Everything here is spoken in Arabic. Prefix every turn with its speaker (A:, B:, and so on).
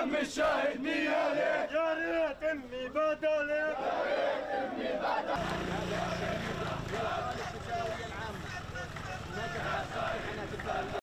A: دم الشاهد نيالي،
B: يا ريت امي بدالي،
A: يا ريت امي بدالي.